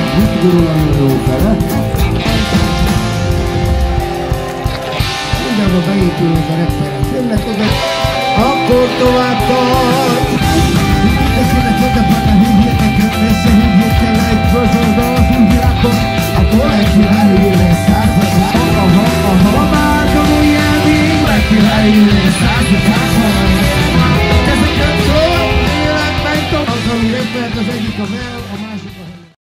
Mit gurulani jó fele? Mindenben beépülünk a repteren. Jönnek oda. Akkor tovább